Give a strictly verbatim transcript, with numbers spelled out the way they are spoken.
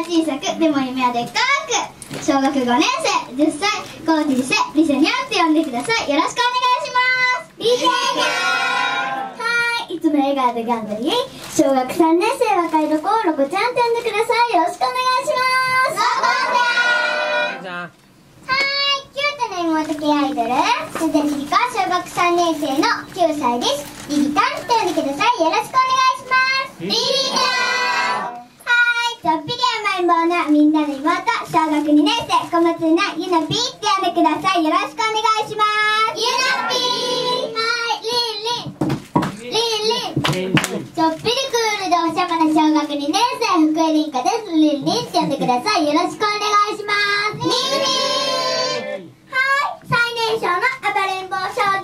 小さくでも夢はでっかく。小学ごねん生、じゅっさい、コーティセ、リセニャンって呼んでください。よろしくお願いします。リセニャン。はい、いつも笑顔で頑張り。小学さんねん生、若いロコ、ロコちゃんって呼んでください。よろしくお願いします。ロコちゃん。はい、キュートな妹系アイドル、すずりりこ、小学さんねん生のきゅうさいです。リリタンって呼んでください。よろしくお願いします。リリタン。はい、ちょっぴり甘えん坊なみんなの妹、小学にねん生、小松菜、ゆなぴーって呼んでください。よろしくお願いします。ゆなぴー。はい、リンリン。リンリン。ちょっぴりクールでおしゃれな小学にねん生、福江凛香です。リンリンって呼んでください。よろしくお願いします。リンリン。はい、最年少の暴れん坊小